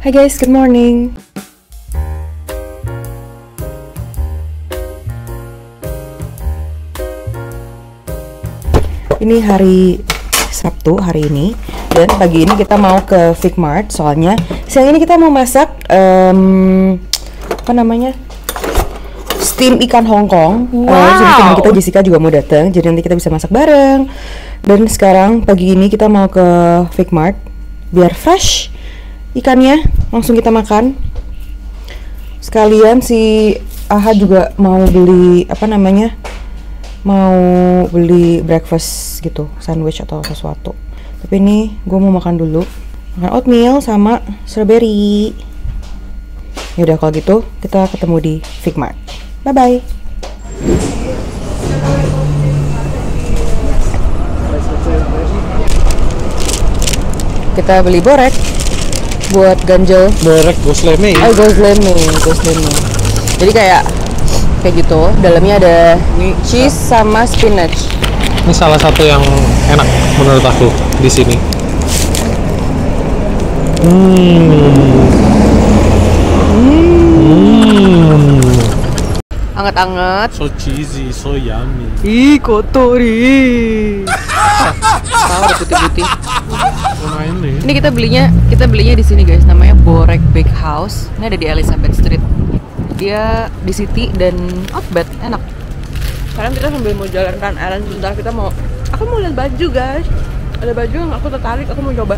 Hai guys, good morning. Ini hari Sabtu hari ini, dan pagi ini kita mau ke Figmart soalnya siang ini kita mau masak apa namanya, steam ikan Hongkong. Jadi teman kita Jessica juga mau datang, jadi nanti kita bisa masak bareng. Dan sekarang pagi ini kita mau ke Figmart biar fresh ikannya, langsung kita makan. Sekalian si Aha juga mau beli apa namanya, mau beli breakfast gitu, sandwich atau sesuatu. Tapi ini gue mau makan dulu, makan oatmeal sama strawberry. Yaudah kalau gitu kita ketemu di Figmart. Bye bye. Kita beli borek buat ganjel. Borek gosleme. Oh, gosleme. Jadi kayak gitu. Dalamnya ada cheese sama spinach. Ini salah satu yang enak menurut aku di sini. Anget-anget. So cheesy, so yummy. Ih, kotori. Tahu udah putih-putih. Lumayan nih. Ini kita belinya di sini guys, namanya Borek Bakehouse. Ini ada di Elizabeth Street. Dia di City dan outbed, enak. Sekarang kita sambil mau jalankan errand sebentar, aku mau lihat baju guys. Ada baju yang aku tertarik, aku mau coba.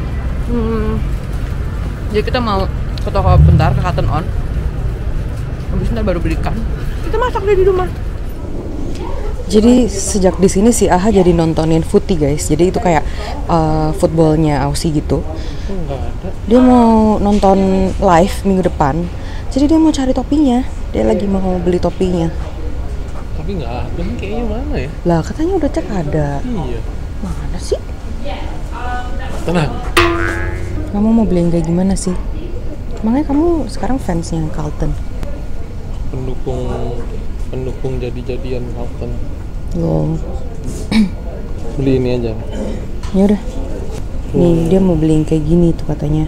Jadi kita mau ke toko bentar, ke Cotton On. Habis ntar baru belikan. Kita masak deh di rumah. Jadi sejak di sini si Aha jadi nontonin footy guys. Jadi itu kayak footballnya Aussie gitu. Enggak ada. Dia mau nonton live minggu depan. Jadi dia mau cari topinya. Dia lagi mau beli topinya. Tapi nggak ada nih kayaknya, mana ya? Lah katanya udah cek ada. Iya. Mana sih? Tenang. Kamu mau beli yang kayak gimana sih? Makanya kamu sekarang fansnya Carlton. Pendukung jadi-jadian Carlton. Loh. Beli ini aja. Ya udah. Nih dia mau beli yang kayak gini tuh katanya.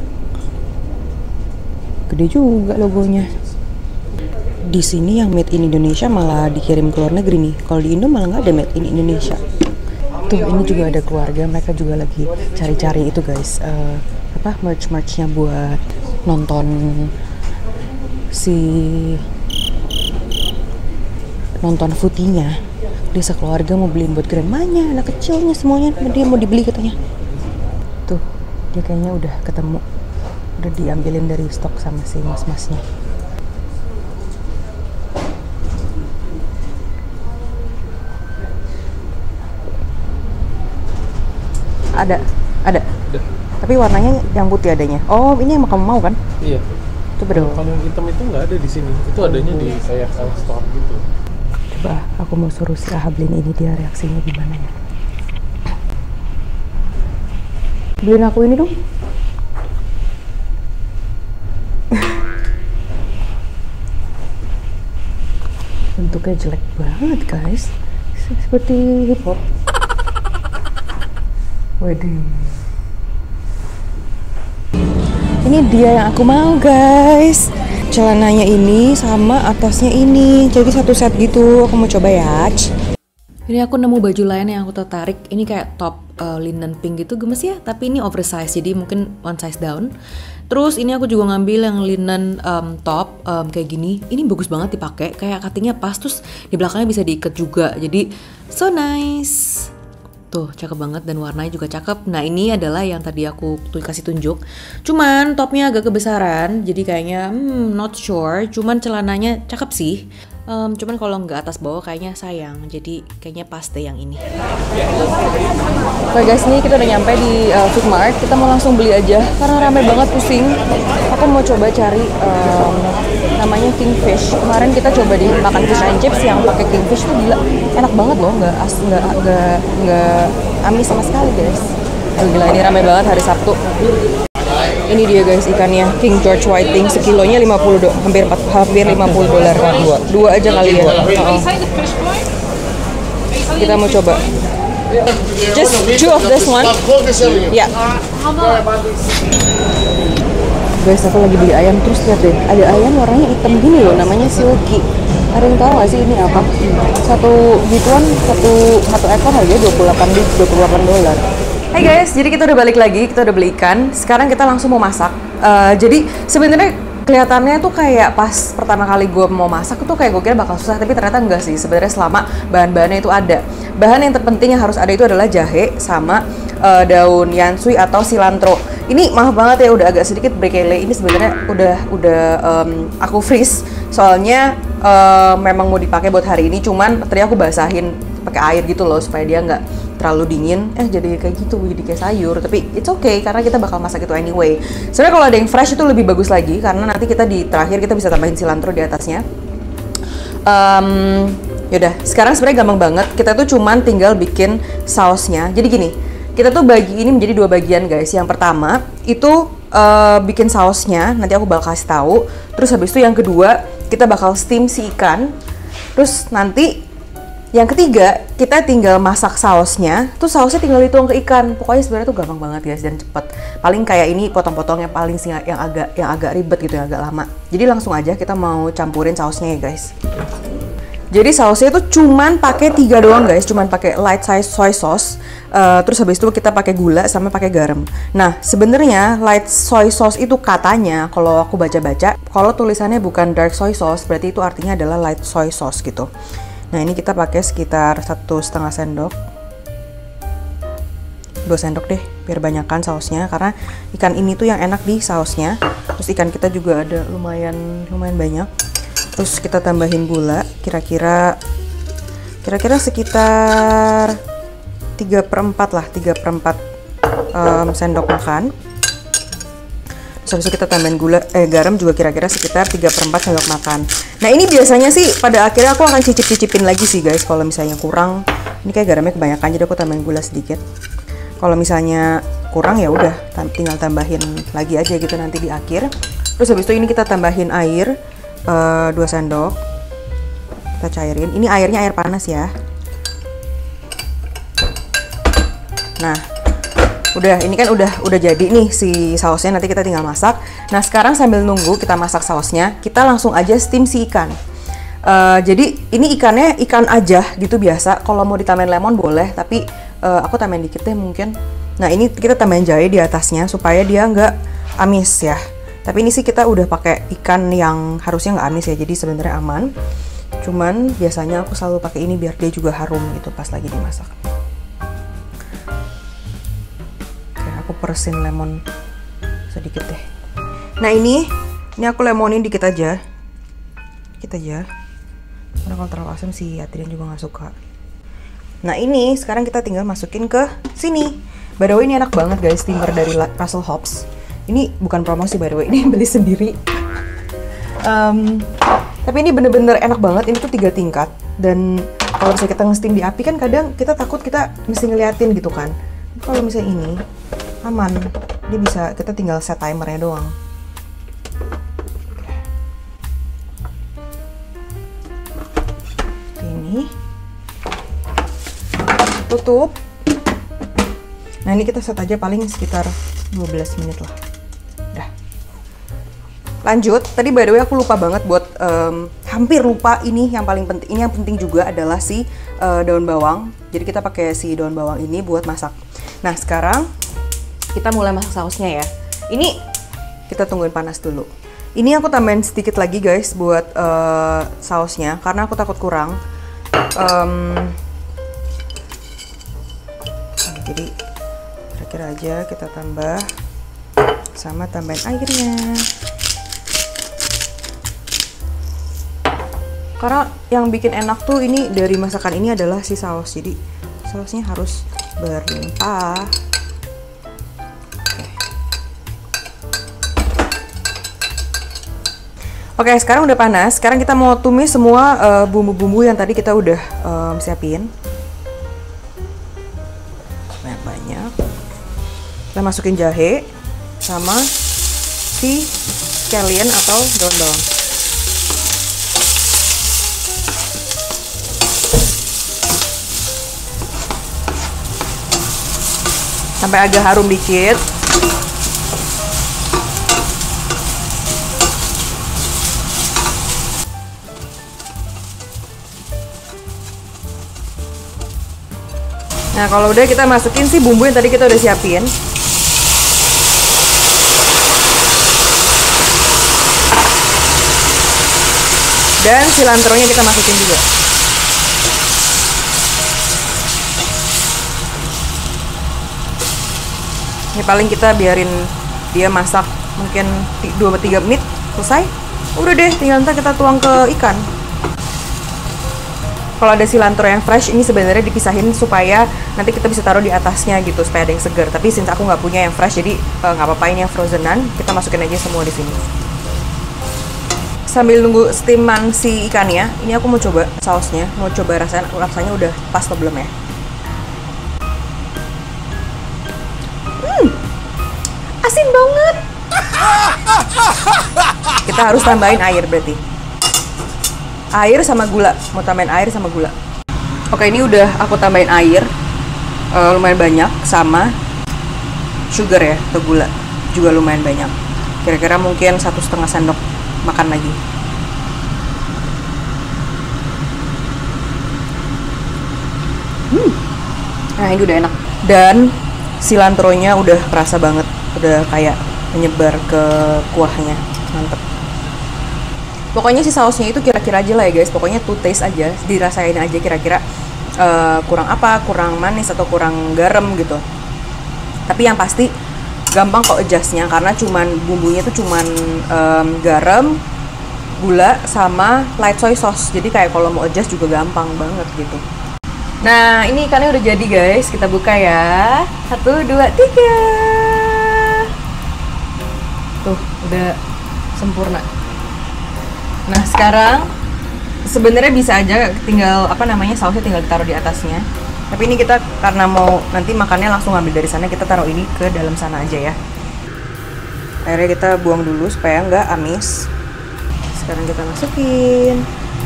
Gede juga logonya. Di sini yang made in Indonesia malah dikirim ke luar negeri nih. Kalau di Indo malah nggak ada made in Indonesia. Tuh ini juga ada keluarga, mereka juga lagi cari-cari itu guys. Merch-merchnya buat nonton footy-nya. Dia sekeluarga mau beliin buat grandmanya, anak kecilnya semuanya. Dia mau dibeli katanya. Tuh dia kayaknya udah ketemu, udah diambilin dari stok sama si mas-masnya. Ada. Tapi warnanya yang putih adanya. Oh, ini yang kamu mau kan? Iya. Coba dong. Kalau yang hitam itu nggak ada di sini. Itu adanya di kayak store gitu. Coba aku mau suruh si Aha beliin ini, dia reaksinya gimana ya? Beliin aku ini dong. Bentuknya jelek banget guys, seperti hip hop. Waduh. Ini dia yang aku mau guys. Celananya ini sama atasnya ini, jadi satu set gitu. Aku mau coba ya. Ini aku nemu baju lain yang aku tertarik. Ini kayak top linen pink gitu, gemes ya. Tapi ini oversize, jadi mungkin one size down. Terus ini aku juga ngambil yang linen top kayak gini. Ini bagus banget dipakai, kayak cuttingnya pas. Terus di belakangnya bisa diikat juga. Jadi so nice. Tuh cakep banget dan warnanya juga cakep. Nah ini adalah yang tadi aku kasih tunjuk. Cuman topnya agak kebesaran, jadi kayaknya not sure. Cuman celananya cakep sih. Cuman kalau nggak atas bawah kayaknya sayang. Jadi kayaknya pas deh yang ini. Oke guys, ini kita udah nyampe di Figmart. Kita mau langsung beli aja karena ramai banget, pusing. Aku mau coba cari namanya Kingfish. Kemarin kita coba di makan fish and chips yang pakai Kingfish tuh gila, enak banget loh, nggak amis sama sekali guys. Gila, ini ramai banget hari Sabtu. Ini dia guys ikannya, King George Whiting, sekilonya hampir $50. Dua aja kali ya. Kita mau coba. Just two of this one. Yeah. Guys, aku lagi beli ayam, terus lihat deh, ada ayam warnanya hitam gini loh, namanya silky. Ada yang tahu nggak sih ini apa? Satu gituan, satu ekor harganya $28. Hai guys, jadi kita udah balik lagi, kita udah beli ikan. Sekarang kita langsung mau masak. Jadi sebenarnya kelihatannya tuh kayak pas pertama kali gue mau masak tuh kayak gue kira bakal susah, tapi ternyata enggak sih. Sebenarnya selama bahan-bahannya itu ada. Bahan yang terpenting yang harus ada itu adalah jahe sama daun yansui atau cilantro. Ini maaf banget ya, udah agak sedikit berkele. Ini sebenarnya udah aku freeze. Soalnya memang mau dipakai buat hari ini, cuman tadi aku basahin pakai air gitu loh supaya dia nggak terlalu dingin. Jadi kayak gitu, jadi kayak sayur. Tapi it's okay karena kita bakal masak itu anyway. Sebenarnya kalau ada yang fresh itu lebih bagus lagi karena nanti kita di terakhir kita bisa tambahin cilantro di atasnya. Yaudah, sekarang sebenarnya gampang banget. Kita tuh cuman tinggal bikin sausnya. Jadi gini, kita tuh bagi ini menjadi 2 bagian guys. Yang pertama itu bikin sausnya, nanti aku bakal kasih tahu. Terus habis itu yang kedua kita bakal steam si ikan. Terus nanti yang ketiga kita tinggal masak sausnya. Tuh sausnya tinggal dituang ke ikan. Pokoknya sebenarnya tuh gampang banget guys dan cepet. Paling kayak ini potong-potong yang paling yang agak ribet gitu, yang agak lama. Jadi langsung aja kita mau campurin sausnya ya guys. Jadi sausnya itu cuman pakai 3 doang guys, cuman pakai light size soy sauce. Terus habis itu kita pakai gula sama pakai garam. Nah, sebenarnya light soy sauce itu katanya kalau aku baca-baca, kalau tulisannya bukan dark soy sauce, berarti itu artinya adalah light soy sauce gitu. Nah, ini kita pakai sekitar 1,5 sendok. 2 sendok deh, biar banyakan sausnya karena ikan ini tuh yang enak di sausnya. Terus ikan kita juga ada lumayan banyak. Terus kita tambahin gula, kira-kira sekitar 3/4 lah, 3/4 sendok makan. Terus habis itu kita tambahin garam juga kira-kira sekitar 3/4 sendok makan. Nah ini biasanya sih pada akhirnya aku akan cicip-cicipin lagi sih guys, kalau misalnya kurang. Ini kayak garamnya kebanyakan, jadi aku tambahin gula sedikit. Kalau misalnya kurang ya udah, tinggal tambahin lagi aja gitu nanti di akhir. Terus habis itu ini kita tambahin air. 2 sendok kita cairin. Ini airnya air panas ya. Nah udah, ini kan udah jadi nih si sausnya, nanti kita tinggal masak. Nah sekarang sambil nunggu kita masak sausnya, kita langsung aja steam si ikan. Jadi ini ikannya ikan aja gitu biasa. Kalau mau ditambahin lemon boleh, tapi aku tambahin dikit deh mungkin. Nah ini kita tambahin jahe di atasnya supaya dia nggak amis ya. Tapi ini sih kita udah pakai ikan yang harusnya nggak amis ya, jadi sebenarnya aman. Cuman biasanya aku selalu pakai ini biar dia juga harum gitu pas lagi dimasak. Oke, aku peresin lemon sedikit deh. Nah ini aku lemonin dikit aja. Karena kalau terlalu asam sih Adrian juga nggak suka. Nah ini sekarang kita tinggal masukin ke sini. By the way ini enak banget guys, steamer dari Russell Hobbs. Ini bukan promosi by the way, ini beli sendiri. Tapi ini bener-bener enak banget. Ini tuh 3 tingkat. Dan kalau misalnya kita nge-steam di api kan kadang kita takut kita mesti ngeliatin gitu kan. Kalau misalnya ini aman, dia bisa, kita tinggal set timernya doang. Ini tutup. Nah ini kita set aja paling sekitar 12 menit lah. Lanjut, tadi by the way aku lupa banget buat hampir lupa, ini yang paling penting. Ini yang penting juga adalah si daun bawang. Jadi kita pakai si daun bawang ini buat masak. Nah sekarang kita mulai masak sausnya ya. Ini kita tungguin panas dulu. Ini aku tambahin sedikit lagi guys buat sausnya karena aku takut kurang. Jadi kira-kira aja kita tambah sama tambahin airnya. Karena yang bikin enak tuh ini dari masakan ini adalah si saus. Jadi sausnya harus berlimpah. Oke, sekarang udah panas. Sekarang kita mau tumis semua bumbu-bumbu yang tadi kita udah siapin. Banyak-banyak. Kita masukin jahe sama si scallion atau daun bawang. Sampai agak harum dikit. Nah kalau udah kita masukin sih bumbu yang tadi kita udah siapin. Dan silantronya kita masukin juga. Ini paling kita biarin dia masak mungkin 2-3 menit, selesai. Udah deh, tinggal ntar kita tuang ke ikan. Kalau ada cilantro yang fresh, ini sebenarnya dipisahin supaya nanti kita bisa taruh di atasnya gitu, supaya ada yang segar. Tapi since aku nggak punya yang fresh, jadi nggak apa-apa ini yang frozenan. Kita masukin aja semua di sini. Sambil nunggu steaman si ikannya, ini aku mau coba sausnya, mau coba rasanya udah pas atau belum ya. Asin banget. Kita harus tambahin air berarti. Air sama gula, mau tambahin air sama gula. Oke, ini udah aku tambahin air lumayan banyak sama sugar ya, atau gula juga lumayan banyak. Kira-kira mungkin 1,5 sendok makan lagi. Nah ini udah enak. Dan silantronya udah kerasa banget, udah kayak menyebar ke kuahnya, mantep. Pokoknya si sausnya itu kira-kira aja lah ya guys, pokoknya to taste aja, dirasain aja kira-kira kurang apa, kurang manis atau kurang garam gitu. Tapi yang pasti gampang kok adjustnya, karena cuman bumbunya tuh cuman garam, gula, sama light soy sauce. Jadi kayak kalau mau adjust juga gampang banget gitu. Nah ini ikannya udah jadi guys, kita buka ya. 1, 2, 3. Tuh udah sempurna. Nah sekarang sebenarnya bisa aja tinggal sausnya tinggal ditaruh di atasnya. Tapi ini kita karena mau nanti makannya langsung ambil dari sana, kita taruh ini ke dalam sana aja ya. Airnya kita buang dulu supaya nggak amis. Sekarang kita masukin.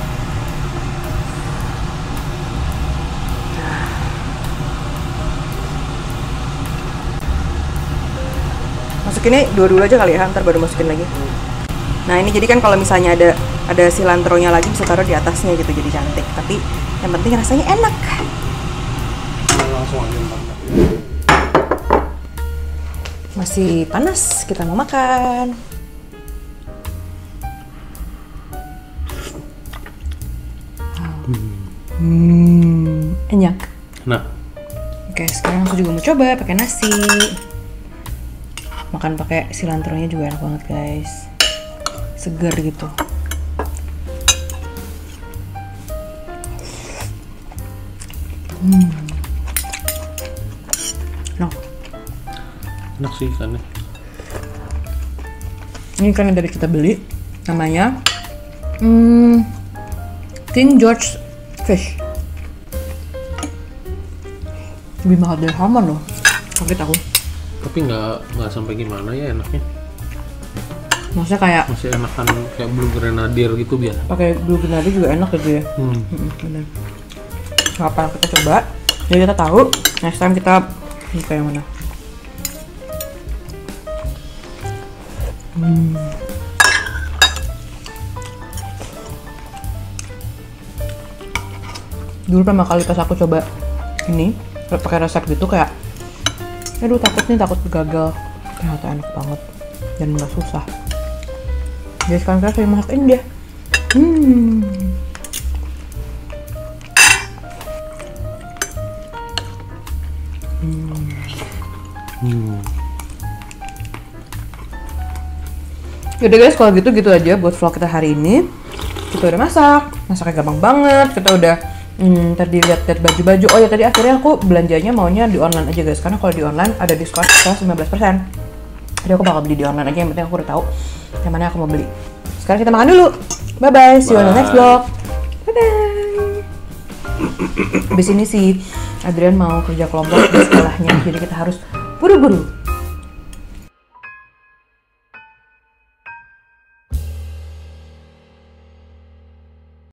Masukinnya dua-dua aja kali ya, ntar baru masukin lagi. Nah ini jadi kan kalau misalnya ada silantronya lagi bisa taruh di atasnya gitu, jadi cantik. Tapi yang penting rasanya enak. Langsung aja. Masih panas, kita mau makan. Enak. Nah, Oke, sekarang aku juga mau coba pakai nasi. Makan pakai silantronya juga enak banget guys, seger gitu. enak sih ikannya. Ini ikan yang tadi kita beli, namanya King George Fish. Lebih mahal dari salmon loh, kaget aku. Tapi nggak sampai gimana ya enaknya. Maksudnya kayak Masih enakan kayak blue grenadier gitu biasa. pakai blue grenadier juga enak gitu ya. Bener. Gak apa, kita coba. Jadi kita tahu next time kita buka yang mana. Dulu pertama kali pas aku coba ini pakai resep gitu kayak, aduh takut gagal. Ternyata enak banget dan nggak susah. Jadi sekarang saya masakin dia. Yaudah guys, kalau gitu aja buat vlog kita hari ini. Kita udah masaknya gampang banget. Kita udah tadi lihat baju-baju. Oh ya, tadi akhirnya aku belanjanya maunya di online aja guys, karena kalau di online ada diskon 15%. Jadi aku bakal beli di online aja, yang penting aku udah tahu yang mana aku mau beli. Sekarang kita makan dulu. Bye bye, see you on the next vlog. Bye bye. Habis ini si Adrian mau kerja kelompok di sekolahnya, jadi kita harus buru-buru.